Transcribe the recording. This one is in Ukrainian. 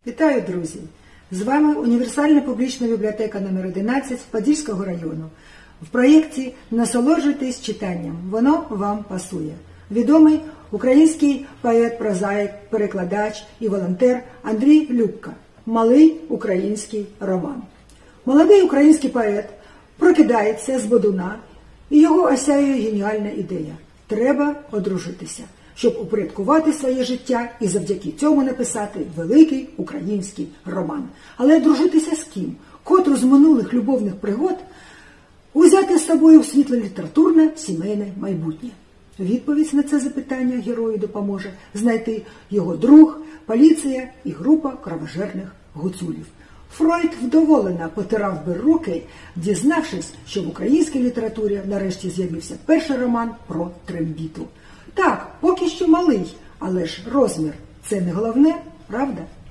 Вітаю, друзі! З вами Універсальна публічна бібліотека номер 11 Подільського району. В проєкті «Насолоджуйтесь читанням. Воно вам пасує». Відомий український поет, прозаїк, перекладач і волонтер Андрій Любка. Малий український роман. Молодий український поет прокидається з бодуна, і його осяює геніальна ідея. Треба одружитися, щоб упорядкувати своє життя і завдяки цьому написати великий український роман. Але одружитися з ким? Котру з минулих любовних пригод узяти з собою в світле літературне сімейне майбутнє? Відповідь на це запитання герою допоможе знайти його друг, поліція і група кровожерних гуцулів. Фройд вдоволено потирав би руки, дізнавшись, що в українській літературі нарешті з'явився перший роман про трембіту. Так, поки що малий, але ж розмір – це не головне, правда?